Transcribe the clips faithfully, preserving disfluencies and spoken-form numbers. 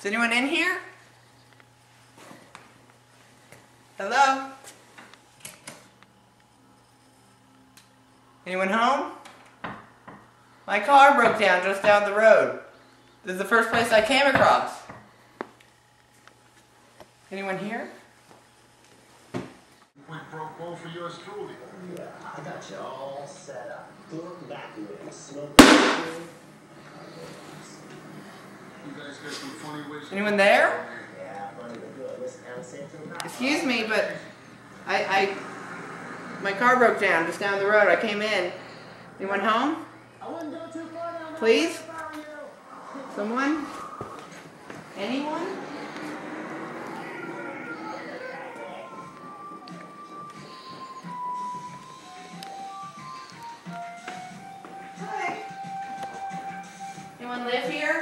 anyone in here? Hello? Anyone home? My car broke down just down the road. This is the first place I came across. Anyone here? Quick broke both for yours truly. Yeah, I got you all set up. Look back with smoke. You guys got some funny ways. Anyone there? Yeah, funny but good. Listen, I'll say it to them now. Excuse me, but I, I, my car broke down just down the road. I came in. Anyone home? I wouldn't go too far down there. Please? Someone? Anyone? Hi. Anyone live here?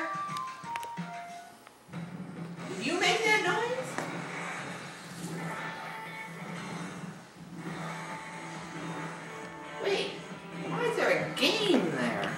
Did you make that noise? Wait, why is there a game there?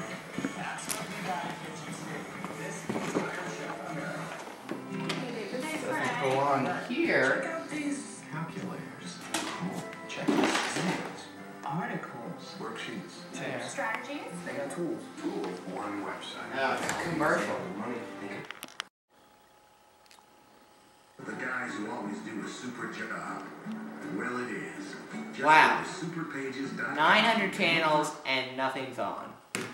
Doesn't belong here. Check out these calculators. Check these articles, worksheets, There. Strategies? They got tools. tools, one website. Oh, it's a commercial. Money. The guys who always do a super job. Well, it is. Just Wow. superpages dot com. nine hundred channels and nothing's on.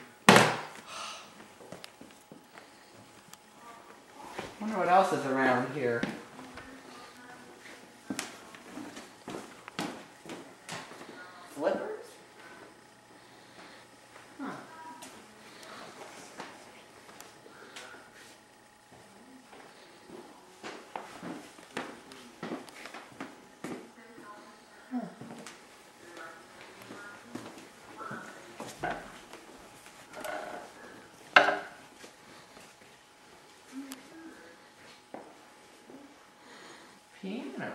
Wonder what else is around here. Flippers? Huh. Piano.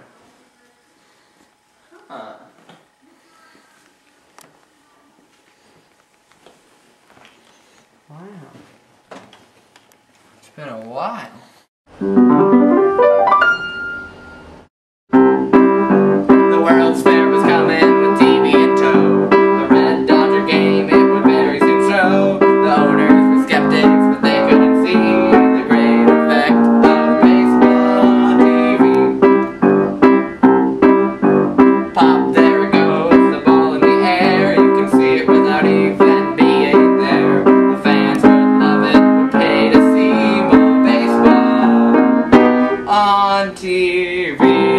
Huh. Wow. It's been a while. The World's Fair was coming with T V in tow. The Red Dodger game, it would very soon show. The owners were skeptics, but they couldn't see the great effect of baseball on T V. Pop, there it goes, the ball in the air. You can see it without even being there. The fans would love it, would pay to see more baseball on T V.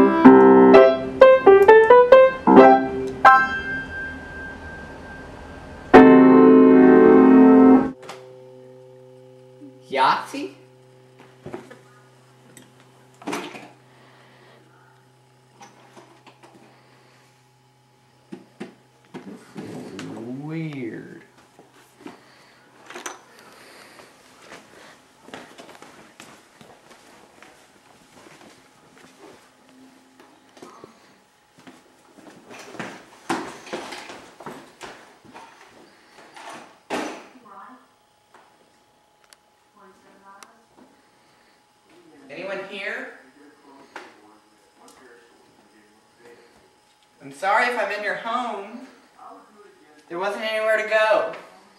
Yahtzee? Weird. Anyone here? I'm sorry if I'm in your home. There wasn't anywhere to go.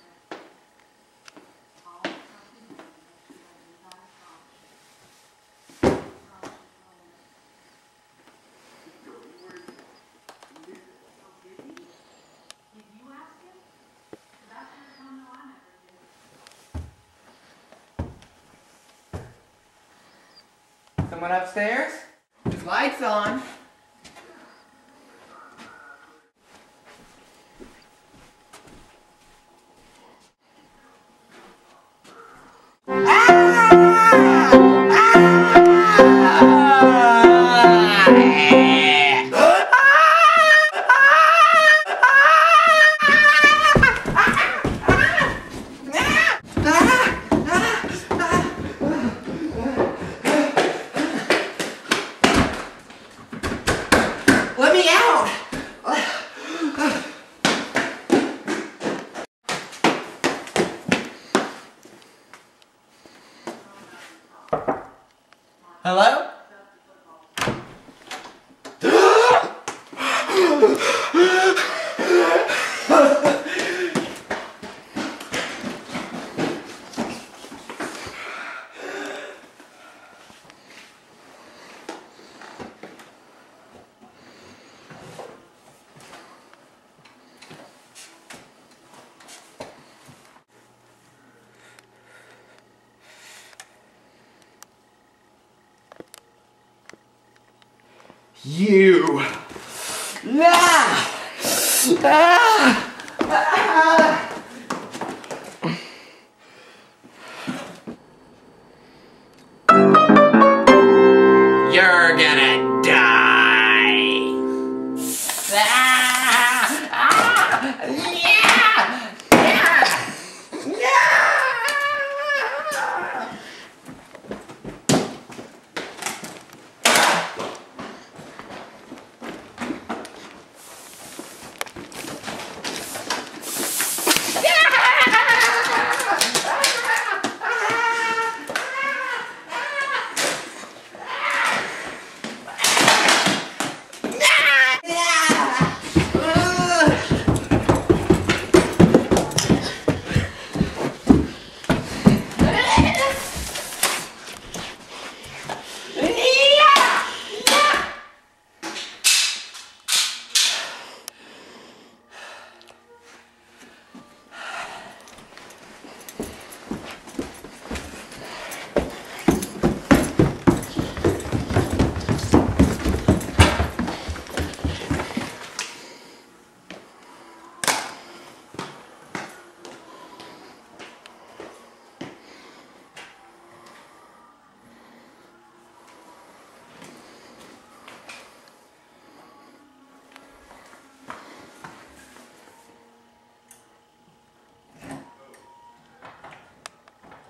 Someone upstairs? There's lights on. Hello? You! Ah! Ah! Ah! You're gonna die! Ah! Ah! Yeah! Yeah! Yeah!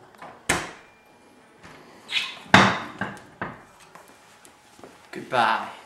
Goodbye.